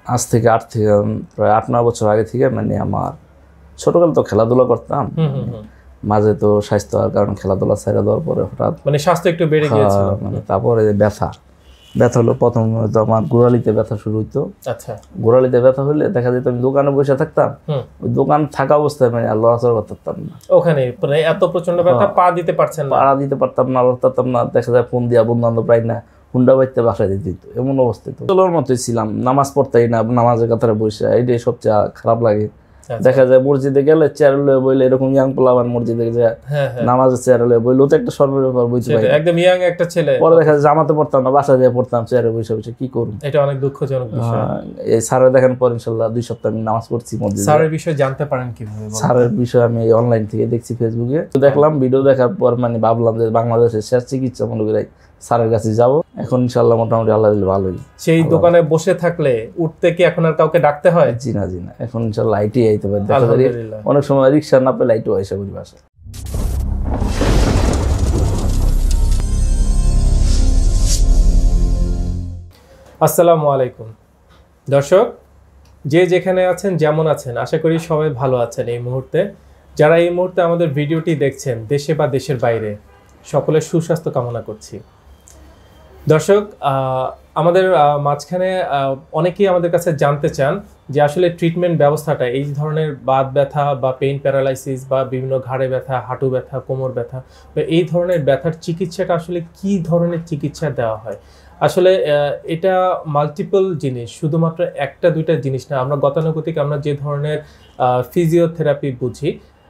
আজ থেকে প্রায় 8-9 বছর আগে থেকে মানে আমার ছোটকালে তো খেলাধুলা করতাম, মাঝে তো স্বাস্থ্য আর কারণ খেলাধুলা ছেড়ে দেওয়ার পরে হঠাৎ মানে স্বাস্থ্য একটু বেড়ে গিয়েছিল। মানে তারপরে ব্যথা হলো, প্রথম তো আমার গোড়ালিতে ব্যথা শুরু হইতো। আচ্ছা, গোড়ালিতে ব্যথা হলে দেখা যেত আমি দোকানে বসে থাকতাম, ওই দোকান থাকা অবস্থায় মানে আর লড়াচড়া করতে পারতাম না। ওখানে মানে এত প্রচন্ড ব্যথা, পা দিতে পারছেন না, পা দিতে পারতাম না, লড়তাম না। দেখা যায় ফোন দিয়া বন্ধু বান্ধব প্রায় না হুন্ডা বাইতে বাসায় দিতে দিত, এমন অবস্থায় তো চলোর মতোই ছিলাম। নামাজ পড়তাই না, নামাজের কাতারে বসে, এইটাই সবচেয়ে খারাপ লাগে। দেখা যায় মসজিদে গেলে চেয়ার লয়ে বইলে, এরকম ইয়াং পোলাবান মসজিদে যায় নামাজের চেয়ার লয়ে বইলে, তো একটা স্বর্ণের ব্যাপার বইতে পারি, একদম ইয়াং একটা ছেলে। পরে দেখা যায় জামাতে পড়তাম না, বাসা দিয়ে পড়তাম চেয়ারে বসে বসে, কি করব। এটা অনেক দুঃখজনক বিষয়। এই স্যারের দেখেন পর ইনশাআল্লাহ 2 সপ্তাহ আমি নামাজ পড়ছি মসজিদে। স্যারের বিষয়ে জানতে পারেন কিভাবে? স্যারের বিষয় আমি অনলাইন থেকে দেখছি, ফেসবুকে দেখলাম, ভিডিও দেখার পর মানে ভাবলাম যে বাংলাদেশের শেষ চিকিৎসা মনোবিরাই স্যারের কাছে যাব। এখন ইনশাআল্লাহ মোটামুটি আল্লাহ দিলে ভালোই। সেই দোকানে বসে থাকলে উঠতে কি এখন আর কাউকে ডাকতে হয়? জি না, এখন ইনশাআল্লাহ আইটি আইতে পারে। দেখা যায় অনেক সময় রিক্সা না পেলে আইটি আইসা করি বাসায়। আসসালামু আলাইকুম দর্শক, যে যেখানে আছেন, যেমন আছেন, আশা করি সবাই ভালো আছেন। এই মুহূর্তে যারা এই মুহূর্তে আমাদের ভিডিওটি দেখছেন, দেশে বা দেশের বাইরে, সকলের সুস্বাস্থ্য কামনা করছি। দর্শক, আমাদের মাঝখানে অনেকেই আমাদের কাছে জানতে চান যে আসলে ট্রিটমেন্ট ব্যবস্থাটা, এই ধরনের বাত ব্যথা বা পেইন প্যারালাইসিস বা বিভিন্ন ঘাড়ে ব্যথা, হাঁটু ব্যথা, কোমর ব্যথা বা এই ধরনের ব্যথার চিকিৎসাটা আসলে কি ধরনের চিকিৎসা দেওয়া হয়। আসলে এটা মাল্টিপল জিনিস, শুধুমাত্র একটা দুইটা জিনিস না। আমরা গতানুগতিক আমরা যে ধরনের ফিজিওথেরাপি বুঝি,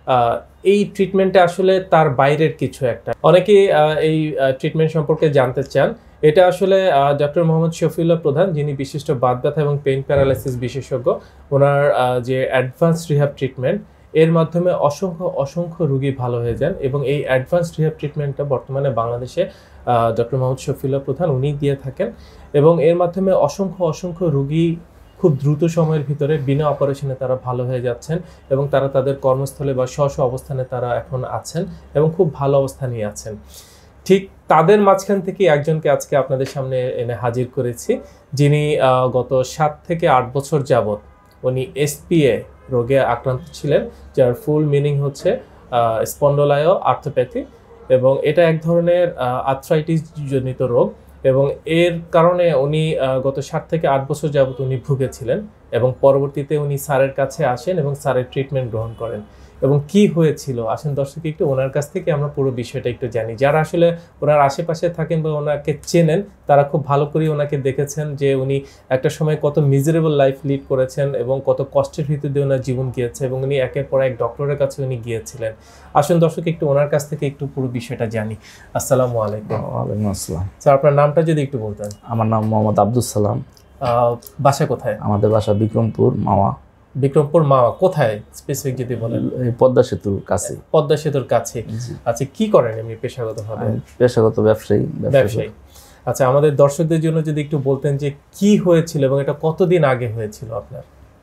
এই ট্রিটমেন্টে আসলে তার বাইরের কিছু একটা। অনেকেই এই ট্রিটমেন্ট সম্পর্কে জানতে চান। এটা আসলে ডক্টর মোহাম্মদ শফিউল্লাহ প্রধান, যিনি বিশিষ্ট বাত ব্যথা এবং পেইন প্যারালাইসিস বিশেষজ্ঞ, ওনার যে অ্যাডভান্স রিহ্যাব ট্রিটমেন্ট, এর মাধ্যমে অসংখ্য রোগী ভালো হয়ে যান। এবং এই অ্যাডভান্স রিহ্যাব ট্রিটমেন্টটা বর্তমানে বাংলাদেশে ডক্টর মোহাম্মদ শফিউল্লাহ প্রধান উনি দিয়ে থাকেন। এবং এর মাধ্যমে অসংখ্য রোগী খুব দ্রুত সময়ের ভিতরে বিনা অপারেশনে তারা ভালো হয়ে যাচ্ছেন এবং তারা তাদের কর্মস্থলে বা স্ব অবস্থানে তারা এখন আছেন এবং খুব ভালো অবস্থানেই আছেন। ঠিক তাদের মাঝখান থেকে একজনকে আজকে আপনাদের সামনে এনে হাজির করেছি, যিনি গত 7 থেকে 8 বছর যাবৎ উনি এসপিএ রোগে আক্রান্ত ছিলেন, যার ফুল মিনিং হচ্ছে স্পন্ডোলায়ো আর্থোপ্যাথি, এবং এটা এক ধরনের আর্থ্রাইটিস জনিত রোগ। এবং এর কারণে উনি গত 7 থেকে 8 বছর যাবৎ উনি ভুগেছিলেন এবং পরবর্তীতে উনি স্যারের কাছে আসেন এবং স্যারের ট্রিটমেন্ট গ্রহণ করেন। এবং কি হয়েছিল, আসেন দর্শক একটু ওনার কাছ থেকে আমরা পুরো বিষয়টা একটু জানি। যারা আসলে ওনার আশেপাশে থাকেন বা ওনাকে চেনেন, তারা খুব ভালো করে ওনাকে দেখেছেন যে উনি একটা সময় কত মিজারেবল লাইফ লিড করেছেন এবং কত কষ্টের ভিতর দিয়ে ওনার জীবন গিয়েছে, এবং উনি একের পর এক ডক্টরের কাছে উনি গিয়েছিলেন। আসুন দর্শক একটু ওনার কাছ থেকে একটু পুরো বিষয়টা জানি। আসসালামু আলাইকুম। ওয়ালাইকুম আসসালাম। স্যার, আপনার নামটা যদি একটু বলতেন। আমার নাম মোহাম্মদ আব্দুল সালাম। বাসা কোথায়? আমাদের বাসা বিক্রমপুর মাওয়া। বিক্রমপুর মাওয়া কোথায় স্পেসিফিক যদি বলেন? পদ্মা সেতুর কাছে। পদ্মা সেতুর কাছে। আচ্ছা, কি করেন এমনি পেশাগতভাবে? পেশাগত ব্যবসায়ী। আচ্ছা, আমাদের দর্শকদের জন্য যদি একটু বলতেন যে কি হয়েছিল এবং এটা কতদিন আগে হয়েছিল আপনার?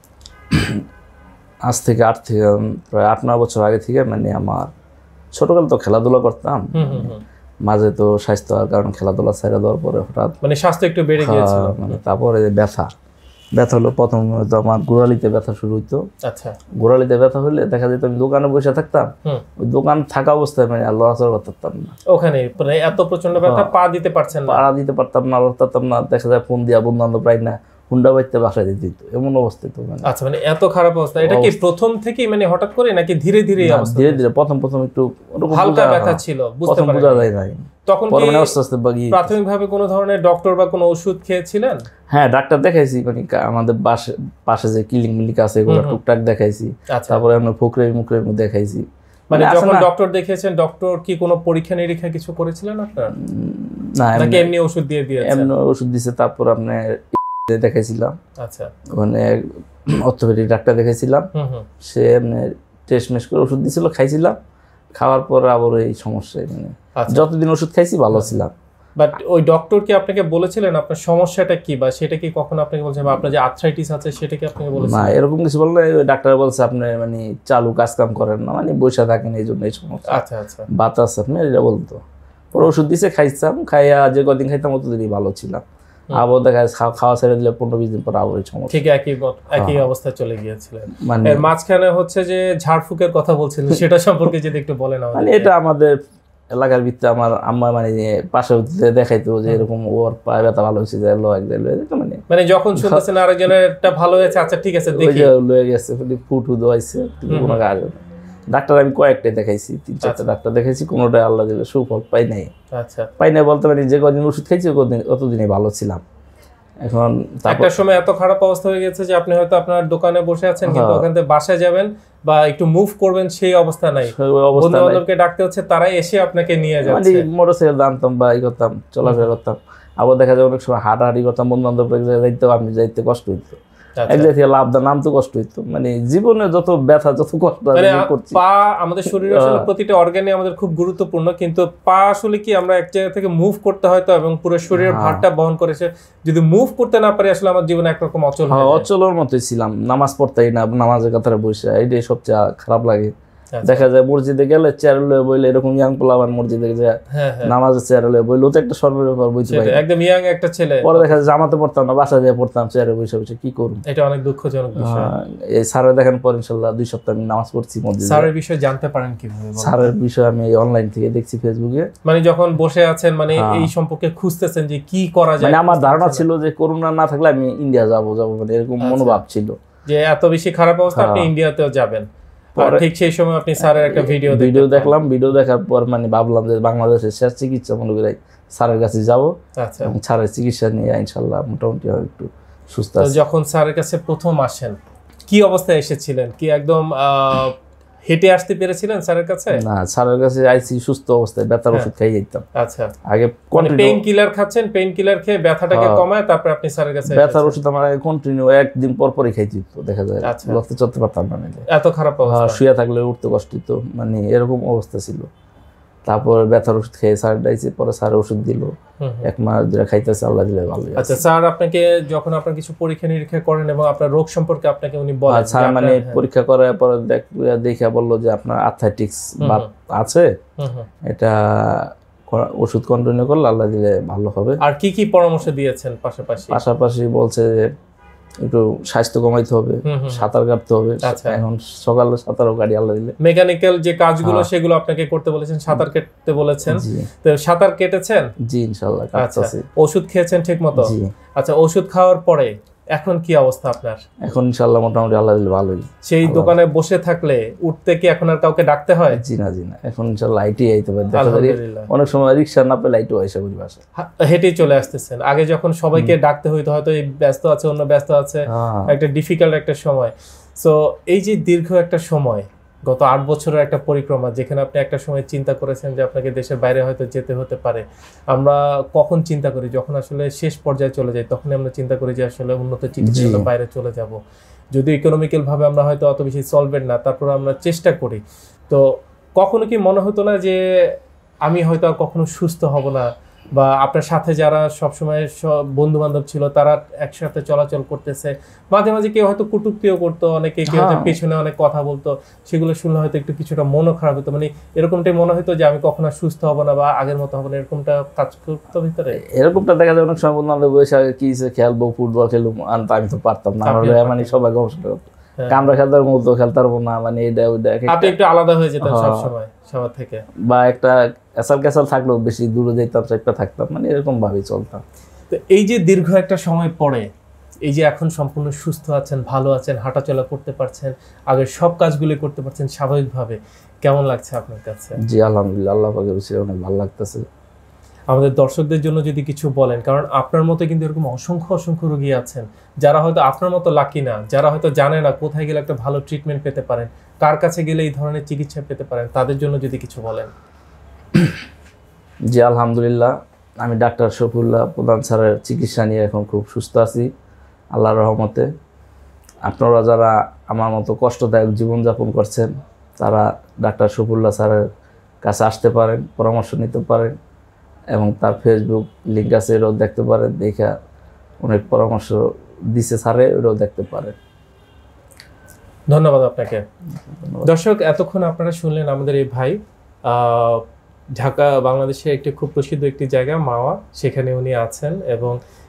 আজ থেকে প্রায় 8-9 বছর আগে থেকে মানে আমার ছোটকালে তো খেলাধুলা করতাম, মাঝে তো স্বাস্থ্য আর কারণ খেলাধুলা ছেড়ে দেওয়ার পরে হঠাৎ মানে স্বাস্থ্য একটু বেড়ে গিয়েছিল। মানে তারপরে ব্যথা হলো, প্রথম তো আমার গোড়ালিতে ব্যথা শুরু হইতো। আচ্ছা, গোড়ালিতে ব্যথা হলে দেখা যেত আমি দোকানে বসে থাকতাম, ওই দোকান থাকা অবস্থায় মানে আর লড়াচড়া করতে পারতাম না। ওখানে মানে এত প্রচন্ড ব্যথা, পা দিতে পারছেন না, পা দিতে পারতাম না, লড়তাম না। দেখা যায় ফোন দিয়া বন্ধু বান্ধব প্রায় না হুন্ডা বাইতে বাসায় দিতে দিত, এমন অবস্থায় তো। আচ্ছা, মানে এত খারাপ অবস্থা। এটা কি প্রথম থেকেই মানে হঠাৎ করে নাকি ধীরে ধীরে? ধীরে ধীরে। প্রথম একটু হালকা ব্যথা ছিল, বুঝতে পারা যায় না। তখন কি প্রাথমিকভাবে কোনো ধরনের ডক্টর বা কোনো ওষুধ খেয়েছিলেন? হ্যাঁ, ডাক্তার দেখাইছি, মানে আমাদের পাশে যে ক্লিনিক আছে এগুলো টুকটাক দেখাইছি। তারপরে আমরা মুখরে দেখাইছি। মানে যখন ডক্টর দেখিয়েছেন, ডক্টর কি কোনো পরীক্ষা নিরীক্ষা কিছু করেছিলেন আপনার? না, নাকি এমনি ওষুধ দিয়ে দিয়েছেন? এমনি ওষুধ দিয়েছে। তারপর আপনি দেখাইছিলাম। আচ্ছা, ওখানে অর্থোপেডিক ডাক্তার দেখাইছিলাম, সে এমনি টেস্ট মেশ করে ওষুধ দিয়েছিল, খাইছিলাম। খাওয়ার পর আবার এই সমস্যা, মানে যতদিন ওষুধ খাইছি ভালো ছিলাম। বাট ওই ডক্টর কি আপনাকে বলেছিলেন আপনার সমস্যাটা কি, বা সেটা কি কখনো আপনাকে বলছেন, বা আপনার যে আর্থ্রাইটিস আছে সেটা কি আপনাকে বলেছেন? না, এরকম কিছু বললে ডাক্তার বলছে আপনি মানে চালু কাজ কাম করেন না, মানে বসে থাকেন, এই জন্য এই সমস্যা। আচ্ছা আচ্ছা, বাতাস আপনি এটা বলতো। পরে ওষুধ দিছে, খাইতাম। খাইয়া যে কদিন খাইতাম অতদিনই ভালো ছিলাম। আবার দেখা যায় খাওয়া ছেড়ে দিলে 15-20 দিন পর আবার সমস্যা। ঠিক একই অবস্থায় চলে গিয়েছিলেন। এর মাঝখানে হচ্ছে যে ঝাড়ফুঁকের কথা বলছিলেন, সেটা সম্পর্কে যদি একটু বলেন আমাদের। মানে এটা আমাদের এলাকার ভিতরে আমার আম্মা মানে পাশে দেখাইতো যে এরকম ওর পায়ে ব্যথা ভালো হয়েছে, মানে যখন শুনতেছেন আরেকজনের ভালো হয়েছে, আচ্ছা ঠিক আছে দেখি, লয়ে গেছে ফুটু দোয়াইছে, কোনো কাজ না। ডাক্তার আমি কয়েকটাই দেখাইছি, 3-4টা ডাক্তার দেখাইছি, কোনোটাই আল্লাহ দিলে সুফল পাই নাই। আচ্ছা, পাই নাই বলতে পারি যে কদিন ওষুধ খাইছি অতদিনই ভালো ছিলাম। এখন একটা সময় এত খারাপ অবস্থা হয়ে গেছে যে আপনি হয়তো আপনার দোকানে বসে আছেন, কিন্তু ওখান থেকে বাসায় যাবেন বা একটু মুভ করবেন সেই অবস্থা নাই, বন্ধু বান্ধবকে ডাকতে হচ্ছে, তারাই এসে আপনাকে নিয়ে যাচ্ছে। মোটরসাইকেল দামতাম বা ই করতাম, চলাফেরা করতাম। আবার দেখা যায় অনেক সময় হাঁটাহাঁটি করতাম, বন্ধু বান্ধব যাইতে, আমি যাইতে কষ্ট হইতো, এক জায়গা থেকে লাভ নাম তো কষ্ট হইতো। মানে জীবনে যত ব্যথা যত কষ্ট পা, আমাদের শরীরে আসলে প্রতিটা অর্গানই আমাদের খুব গুরুত্বপূর্ণ, কিন্তু পা আসলে কি আমরা এক জায়গা থেকে মুভ করতে হয়তো এবং পুরো শরীরের ভারটা বহন করেছে, যদি মুভ করতে না পারি আসলে আমার জীবনে একরকম অচল, অচলের মতোই ছিলাম। নামাজ পড়তেই না, নামাজের কাতারে বসে, এটাই সবচেয়ে খারাপ লাগে। দেখা যায় মসজিদে গেলে চেয়ার লয়ে বইলে, এরকম ইয়াং পোলাবান মসজিদে যায় নামাজের চেয়ার লয়ে বইলে, তো একটা সর্বের ব্যাপার বইতে পারি, একদম ইয়াং একটা ছেলে। পরে দেখা যায় জামাতে পড়তাম না, বাসা দিয়ে পড়তাম চেয়ারে বসে বসে, কি করব, এটা অনেক দুঃখজনক বিষয়। এই স্যারের দেখেন পর ইনশাআল্লাহ 2 সপ্তাহ আমি নামাজ পড়ছি মসজিদে। স্যারের বিষয় জানতে পারেন কিভাবে? স্যারের বিষয় আমি অনলাইন থেকে দেখছি, ফেসবুকে। মানে যখন বসে আছেন, মানে এই সম্পর্কে খুঁজতেছেন যে কি করা যায়, মানে আমার ধারণা ছিল যে করোনা না থাকলে আমি ইন্ডিয়া যাব, মানে এরকম মনোভাব ছিল যে এত বেশি খারাপ অবস্থা আপনি ইন্ডিয়াতেও যাবেন। ঠিক সেই সময় আপনি স্যারের একটা ভিডিও দেখলাম, ভিডিও দেখার পর মানে ভাবলাম যে বাংলাদেশের শেষ চিকিৎসা মনে করি স্যারের কাছে যাবো, এবং স্যারের চিকিৎসা নিয়ে ইনশাল্লাহ মোটামুটি একটু সুস্থ আছি। যখন স্যারের কাছে প্রথম আসেন কি অবস্থায় এসেছিলেন? কি একদম হেঁটে আসতে পেরেছিলেন স্যারের কাছে? না, স্যারের কাছে আইছি সুস্থ অবস্থায়, ব্যথার ওষুধ খাই যেতাম। আচ্ছা, আগে পেইন কিলার খাচ্ছেন, পেইন কিলার খেয়ে ব্যথাটাকে কমায় তারপর আপনি স্যারের কাছে ব্যথার ওষুধ আমার আগে কন্টিনিউ একদিন পর পরই খাইতে হতো, দেখা যায় লড়তে চলতে পারতাম না, এত খারাপ অবস্থা, শুয়ে থাকলে উঠতে কষ্ট হতো, মানে এরকম অবস্থা ছিল। তারপর ব্যথার ওষুধ খেয়ে স্যার ডাইছে, পরে স্যার ওষুধ দিল, 1 মাস ধরে খাইতেছে, আল্লাহ দিলে ভালো। আচ্ছা, স্যার আপনাকে যখন আপনার কিছু পরীক্ষা নিরীক্ষা করেন এবং আপনার রোগ সম্পর্কে আপনাকে উনি বলেন, স্যার মানে পরীক্ষা করার পরে দেখে বললো যে আপনার আর্থ্রাইটিস আছে, এটা ওষুধ কন্টিনিউ করলে আল্লাহ দিলে ভালো হবে। আর কি কি পরামর্শ দিয়েছেন? পাশাপাশি বলছে যে একটু স্বাস্থ্য কমাইতে হবে, সাঁতার কাটতে হবে। এখন সকালে সাঁতারও কাটি আল্লাহ দিলে। মেকানিক্যাল যে কাজগুলো সেগুলো আপনাকে করতে বলেছেন, সাঁতার কাটতে বলেছেন, তো সাঁতার কেটেছেন? জি ইনশাআল্লাহ কাটতেছি। ওষুধ খেয়েছেন ঠিকমতো? জি। আচ্ছা, ওষুধ খাওয়ার পরে এখন কি অবস্থা আপনার? এখন ইনশাআল্লাহ মোটামুটি আল্লাহ দিলে ভালোই। সেই দোকানে বসে থাকলে উঠতে কি এখন আর কাউকে ডাকতে হয়? জি না, এখন ইনশাআল্লাহ আইটি আইতে পারে, অনেক সময় রিকশা না পেলে আইটো আইসা করি বাসা, হেঁটেই চলে আসতেছেন। আগে যখন সবাইকে ডাকতে হইতো, হয়তো এই ব্যস্ত আছে, অন্য ব্যস্ত আছে, একটা ডিফিকাল্ট একটা সময়। সো এই যে দীর্ঘ একটা সময়, গত 8 বছরের একটা পরিক্রমা, যেখানে আপনি একটা সময় চিন্তা করেছেন যে আপনাকে দেশের বাইরে হয়তো যেতে হতে পারে। আমরা কখন চিন্তা করি? যখন আসলে শেষ পর্যায়ে চলে যাই, তখনই আমরা চিন্তা করি যে আসলে উন্নত চিকিৎসার জন্য বাইরে চলে যাব। যদি ইকোনমিক্যাল ভাবে আমরা হয়তো অত বেশি সলভেন্ট না, তারপর আমরা চেষ্টা করি। তো কখনো কি মনে হতো না যে আমি হয়তো আর কখনো সুস্থ হব না, বা আপনার সাথে যারা সবসময় বন্ধু বান্ধব ছিল তারা একসাথে চলাচল করতেছে, মাঝে মাঝে কেউ হয়তো কটূক্তিও করতো, অনেকে কেউ পেছনে অনেক কথা বলতো, সেগুলো শুনলে হয়তো একটু কিছুটা মনও খারাপ হতো, মানে এরকমটাই মনে হতো যে আমি কখনো সুস্থ হব না বা আগের মতো হবো না, এরকমটা কাজ করতো ভিতরে? এরকমটা দেখা যায় অনেক সময় বন্ধু বান্ধব বসে কি খেলবো, ফুটবল খেলবো, আমি তো পারতাম না, মানে সবাই গবেষণা করতো, আমরা খেলতে পারবো তো খেলতে পারবো না, মানে এটা ওইটা, আপনি একটু আলাদা হয়ে যেতেন সবসময় সবার থেকে, বা একটা ক্যাসাল থাকলেও বেশি দূরে যেতাম, একটা থাকতাম, মানে এরকম ভাবেই চলতাম। তো এই যে দীর্ঘ একটা সময় পরে, এই যে এখন সম্পূর্ণ সুস্থ আছেন, ভালো আছেন, হাঁটাচলা করতে পারছেন, আগের সব কাজগুলি করতে পারছেন স্বাভাবিকভাবে, কেমন লাগছে আপনার কাছে? জি আলহামদুলিল্লাহ, আল্লাহ পাকের রহমতে অনেক ভালো লাগতেছে। আমাদের দর্শকদের জন্য যদি কিছু বলেন, কারণ আপনার মতো কিন্তু এরকম অসংখ্য রোগী আছেন যারা হয়তো আপনার মতো লাকি না, যারা হয়তো জানে না কোথায় গেলে একটা ভালো ট্রিটমেন্ট পেতে পারেন, কার কাছে গেলে এই ধরনের চিকিৎসা পেতে পারেন, তাদের জন্য যদি কিছু বলেন। জি আলহামদুলিল্লাহ, আমি ডাক্তার শফিউল্লাহ প্রধান স্যারের চিকিৎসা নিয়ে এখন খুব সুস্থ আছি আল্লাহর রহমতে। আপনারা যারা আমার মতো কষ্টদায়ক জীবনযাপন করছেন, তারা ডাক্তার শফিউল্লাহ স্যারের কাছে আসতে পারেন, পরামর্শ নিতে পারেন, এবং তার ফেসবুক লিঙ্ক আছে, এটাও দেখতে পারেন, দেখা অনেক পরামর্শ দিছে স্যারে, ওটাও দেখতে পারেন। ধন্যবাদ আপনাকে। দর্শক, এতক্ষণ আপনারা শুনলেন আমাদের এই ভাই, ঢাকা বাংলাদেশের একটি খুব প্রসিদ্ধ একটি জায়গা মাওয়া, সেখানে উনি আছেন এবং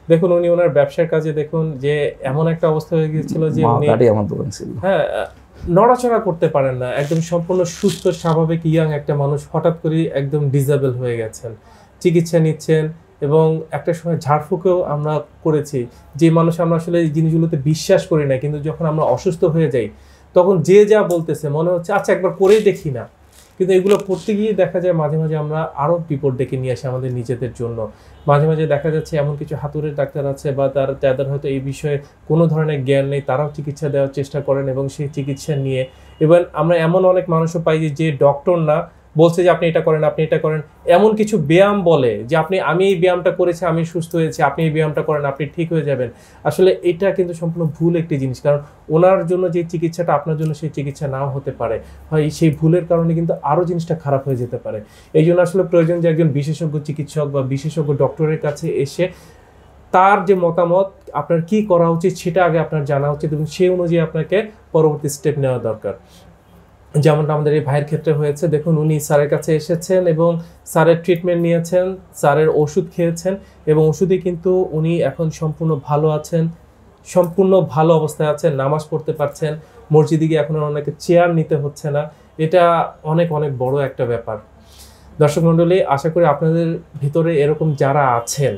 দেখুন উনি ওনার ব্যবসার কাজে দেখুন যে এমন একটা অবস্থা হয়ে গিয়েছিল যে উনি আমার দোকান ছিল, হ্যাঁ, নড়াচড়া করতে পারেন না, একদম সম্পূর্ণ সুস্থ স্বাভাবিক ইয়াং একটা মানুষ হঠাৎ করে একদম ডিসেবল হয়ে গেছেন, চিকিৎসা নিচ্ছেন এবং একটা সময় ঝাড়ফুঁকেও আমরা করেছি। যে মানুষ আমরা আসলে এই জিনিসগুলোতে বিশ্বাস করি না, কিন্তু যখন আমরা অসুস্থ হয়ে যাই তখন যে যা বলতেছে মনে হচ্ছে আচ্ছা একবার করেই দেখি না, কিন্তু এগুলো করতে গিয়ে দেখা যায় মাঝে মাঝে আমরা আরও বিপদ ডেকে নিয়ে আসি আমাদের নিজেদের জন্য। মাঝে মাঝে দেখা যাচ্ছে এমন কিছু হাতুড়ের ডাক্তার আছে বা তাদের হয়তো এই বিষয়ে কোনো ধরনের জ্ঞান নেই, তারাও চিকিৎসা দেওয়ার চেষ্টা করেন এবং সেই চিকিৎসা নিয়ে এবং আমরা এমন অনেক মানুষও পাই যে ডক্টর না, বলছে যে আপনি এটা করেন, আপনি এটা করেন, এমন কিছু ব্যায়াম বলে যে আমি এই ব্যায়ামটা করেছি, আমি সুস্থ হয়েছি, আপনি এই ব্যায়ামটা করেন, আপনি ঠিক হয়ে যাবেন। আসলে এটা কিন্তু সম্পূর্ণ ভুল একটি জিনিস, কারণ ওনার জন্য যে চিকিৎসাটা আপনার জন্য সেই চিকিৎসা নাও হতে পারে, হয় সেই ভুলের কারণে কিন্তু আরও জিনিসটা খারাপ হয়ে যেতে পারে। এই জন্য আসলে প্রয়োজন যে একজন বিশেষজ্ঞ চিকিৎসক বা বিশেষজ্ঞ ডক্টরের কাছে এসে তার যে মতামত আপনার কি করা উচিত সেটা আগে আপনার জানা উচিত এবং সেই অনুযায়ী আপনাকে পরবর্তী স্টেপ নেওয়া দরকার। যেমনটা আমাদের এই ভাইয়ের ক্ষেত্রে হয়েছে, দেখুন উনি স্যারের কাছে এসেছেন এবং স্যারের ট্রিটমেন্ট নিয়েছেন, স্যারের ওষুধ খেয়েছেন এবং ওষুধে কিন্তু উনি এখন সম্পূর্ণ ভালো আছেন, সম্পূর্ণ ভালো অবস্থায় আছেন, নামাজ পড়তে পারছেন, মসজিদে গিয়ে এখন অনেকে চেয়ার নিতে হচ্ছে না। এটা অনেক অনেক বড় একটা ব্যাপার। দর্শক মণ্ডলী, আশা করি আপনাদের ভিতরে এরকম যারা আছেন,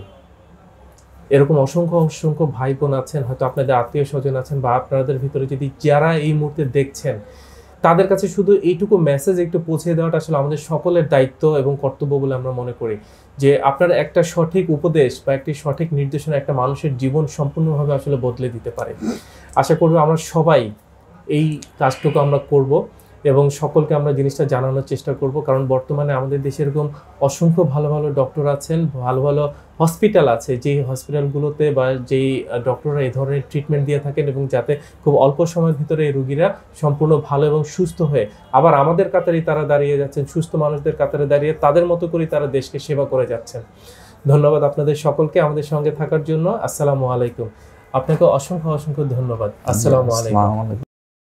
এরকম অসংখ্য অসংখ্য ভাই বোন আছেন, হয়তো আপনাদের আত্মীয় স্বজন আছেন বা আপনাদের ভিতরে যদি যারা এই মুহূর্তে দেখছেন, তাদের কাছে শুধু এইটুকু মেসেজ একটু পৌঁছে দেওয়াটা আসলে আমাদের সকলের দায়িত্ব এবং কর্তব্য বলে আমরা মনে করি, যে আপনার একটা সঠিক উপদেশ বা একটি সঠিক নির্দেশনা একটা মানুষের জীবন সম্পূর্ণভাবে আসলে বদলে দিতে পারে। আশা করব আমরা সবাই এই কাজটুকু আমরা করব এবং সকলকে আমরা জিনিসটা জানানোর চেষ্টা করব, কারণ বর্তমানে আমাদের দেশে এরকম অসংখ্য ভালো ভালো ডক্টর আছেন, ভালো ভালো হসপিটাল আছে, যেই হসপিটালগুলোতে বা যেই ডক্টররা এই ধরনের ট্রিটমেন্ট দিয়ে থাকেন এবং যাতে খুব অল্প সময়ের ভিতরে এই রোগীরা সম্পূর্ণ ভালো এবং সুস্থ হয়ে আবার আমাদের কাতারেই তারা দাঁড়িয়ে যাচ্ছেন, সুস্থ মানুষদের কাতারে দাঁড়িয়ে তাদের মতো করেই তারা দেশকে সেবা করে যাচ্ছেন। ধন্যবাদ আপনাদের সকলকে আমাদের সঙ্গে থাকার জন্য। আসসালামু আলাইকুম। আপনাকে অসংখ্য অসংখ্য ধন্যবাদ। আসসালামু আলাইকুম।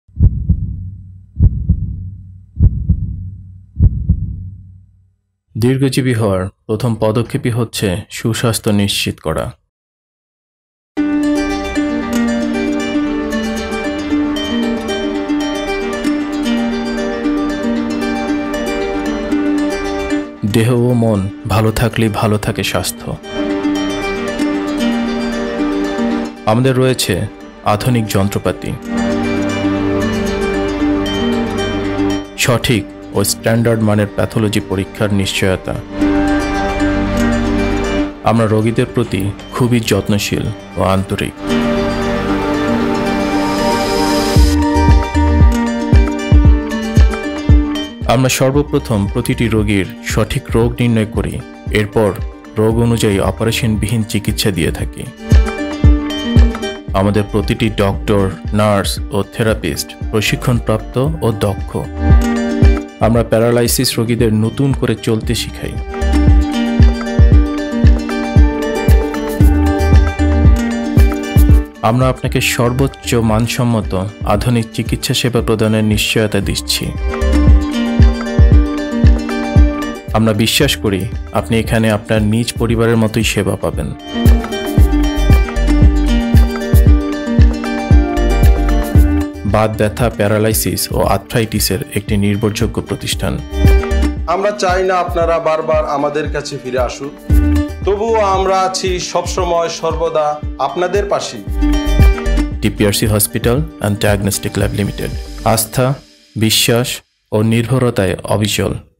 দীর্ঘজীবী হওয়ার প্রথম পদক্ষেপই হচ্ছে সুস্বাস্থ্য নিশ্চিত করা। দেহ ও মন ভালো থাকলেই ভালো থাকে স্বাস্থ্য। আমাদের রয়েছে আধুনিক যন্ত্রপাতি, সঠিক ও স্ট্যান্ডার্ড মানের প্যাথোলজি পরীক্ষার নিশ্চয়তা। আমরা রোগীদের প্রতি খুবই যত্নশীল ও আন্তরিক। আমরা সর্বপ্রথম প্রতিটি রোগীর সঠিক রোগ নির্ণয় করি, এরপর রোগ অনুযায়ী অপারেশনবিহীন চিকিৎসা দিয়ে থাকি। আমাদের প্রতিটি ডক্টর, নার্স ও থেরাপিস্ট প্রশিক্ষণপ্রাপ্ত ও দক্ষ। আমরা প্যারালাইসিস রোগীদের নতুন করে চলতে শিখাই। আমরা আপনাকে সর্বোচ্চ মানসম্মত আধুনিক চিকিৎসা সেবা প্রদানের নিশ্চয়তা দিচ্ছি। আমরা বিশ্বাস করি আপনি এখানে আপনার নিজ পরিবারের মতোই সেবা পাবেন। বাত ব্যথা, প্যারালাইসিস ও আর্থ্রাইটিসের একটি নির্ভরযোগ্য প্রতিষ্ঠান। আমরা চাই না আপনারা বারবার আমাদের কাছে ফিরে আসুন, তবুও আমরা আছি সবসময় সর্বদা আপনাদের পাশে। DPRC hospital and diagnostic lab limited, আস্থা, বিশ্বাস ও নির্ভরতায় অবিচল।